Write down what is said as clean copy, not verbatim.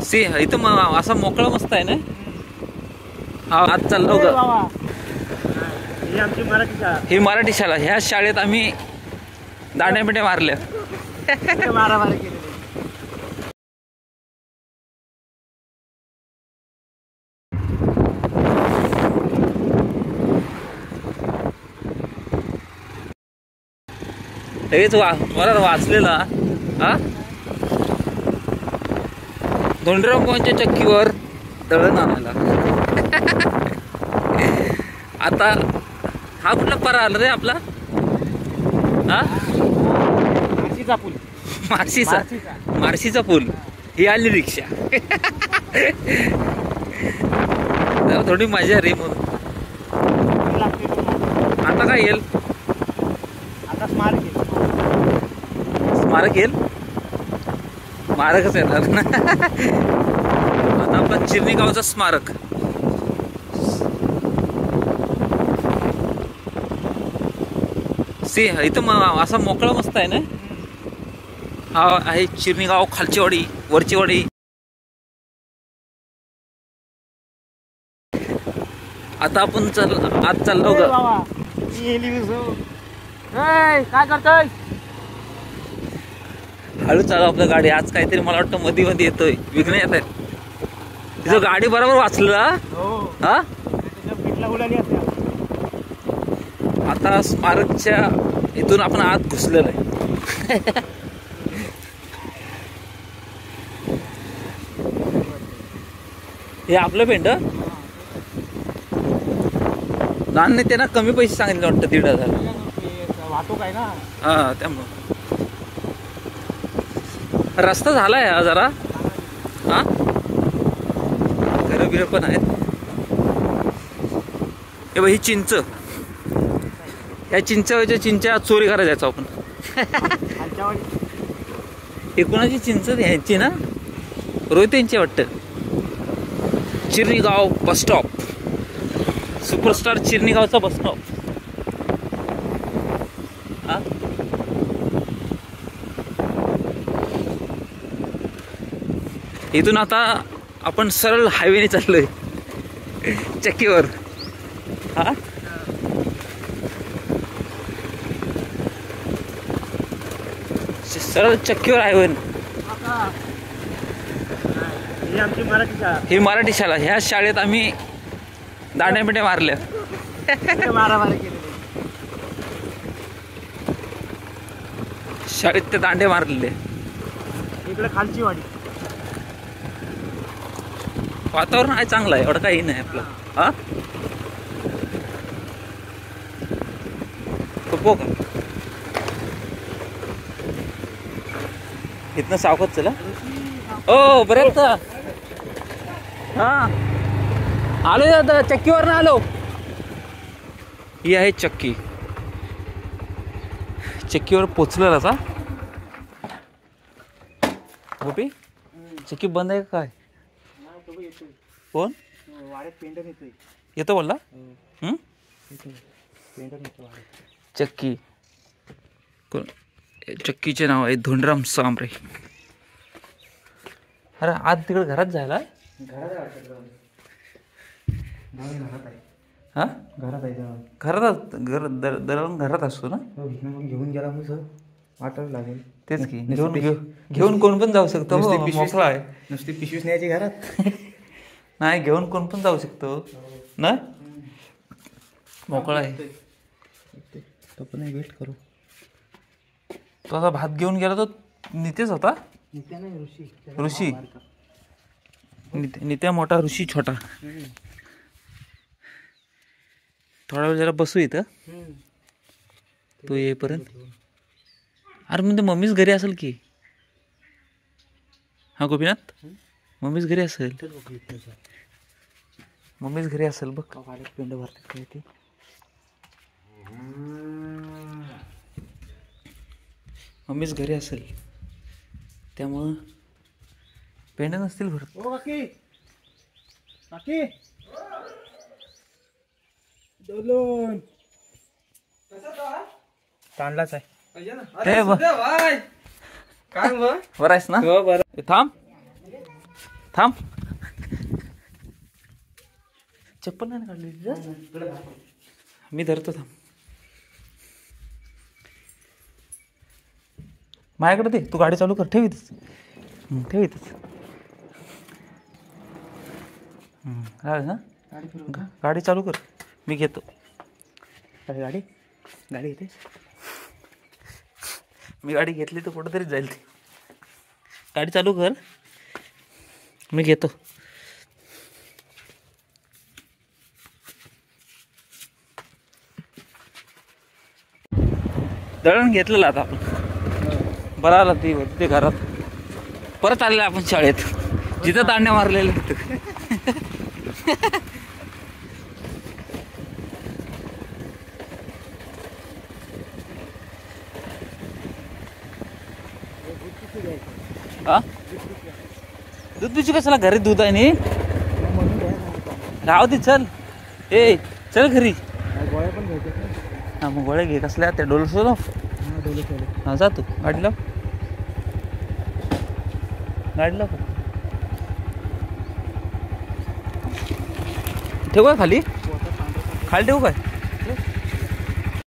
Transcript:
C इथं असा मोकळा मस्त आहे ना. हा आज चाललो ग. ही मराठी शाळा. ह्या शाळेत आम्ही दांड्यापिट्या मारल्या. लगेच मला वाचलेला. हा धोंडराव पोहांच्या चक्कीवर दळण आणायला. आता हा कुठला परा आला रे आपला. हा मार्शीचा पूल. मार्शीचा पूल. ही आली रिक्षा. थोडी मजा रे. मग आता काय येईल. आता स्मारक येईल. स्मारकच येणार ना. आता आपला चिरणी गावचा स्मारक. सी इथं असा मोकळा मस्त आहे ना. हा आहे चिरणी गाव. खालची वाडी, वरची वाडी. आता आपण आज चाललो ग. काय करतोय. हळू चालू आपलं गाडी. आज काहीतरी मला वाटतं मध्ये येतोय. विघ्न येत आहेत. तिथं गाडी बरोबर वाचलं. हा आता स्मारकच्या इथून आपण आत घुसलेलो आहे. हे आपलं पेंड. लहान त्यांना कमी पैसे सांगितले वाटतं. 1,500 वाहतूक आहे ना. हा त्यामुळं रस्ता झालाय जरा. हा घरं बिरं पण आहेत. हे बघ ही चिंच. या चिंच्या चोरी करायला जायचो आपण. हे कोणाची चिंच ह्यांची ना. रोहित यांची वाटतं. चिरणी गाव बस स्टॉप. सुपरस्टार चिरणी गावचा बस स्टॉप. हा इथून आता आपण सरळ हायवेने चाललोय चक्कीवर. हा सरळ चक्कीवर हायवे. ही मराठी शाळा. ह्या शाळेत आम्ही दांड्यापिट्या मारल्या. शाळेत ते दांडे मारलेले. इकडे खालची वाडी. वातावरण आहे चांगलं आहे. एवढं काही नाही आपलं. हा तो का इथनं सावकाश चला. ओ बरेच. हा आलो दादा. चक्कीवर ना आलो. ही आहे चक्की. चक्कीवर पोचलेला आता. गोपी चक्की बंद आहे का काय. कोण येतो बोलला. चक्की. चक्कीचे नाव आहे धोंडराम सांबरे. अरे आज तिकडे घरात जायला. हा घरात घरात असतो ना. घेऊन गेला वाटायला लागेल. तेच की घेऊन कोण पण जाऊ शकतो. मोकळा आहे. नुसती पिशवीच न्यायची घरात. नाही घेऊन कोण पण जाऊ शकतो ना. मोकळा आहे. तो पण वेट करू. तो आता भात घेऊन गेला. तो नितेश होता. ऋषी. नित्या मोठा, ऋषी छोटा. थोडा वेळ जरा बसू इथं तो येईपर्यंत. अरे म्हणजे मम्मीच घरी असेल की. हा गोपीनाथ मम्मीच घरी असेल. मम्मीच घरी असेल बघ. पेंड भरतात काय ते. मम्मीच घरी असेल त्यामुळं पेंड नसतील भरत. तांडलाच आहे. बरं आहेस ना. थांब थांब. चप्पल नाही काढली तुझं? मी धरतो थांब. माझ्याकडे दे. तू गाडी चालू कर. ठेव इथंच. ठेव इथंच. गाडी चालू कर. मी घेतो. गाडी येते. मी गाडी घेतली तर कुठं तरी जाईल ती. गाडी चालू कर. मी घेतो. दळण घेतलेलं आता आपण. बरं आला ते घरात. परत आलेलं आपण शाळेत जिथं तांड्या मारलेल्या तिथं. हा दूध पिशू कशाला? घरी दूध आहे नी. राहू दे चल. ए चल घरी. गोळ्या पण घ्यायच्या. हा मग गोळ्या घे. कसल्या त्या डोलो. हा जा तू. गाडी लाव. ठेवू काय खाली? ठेवू काय?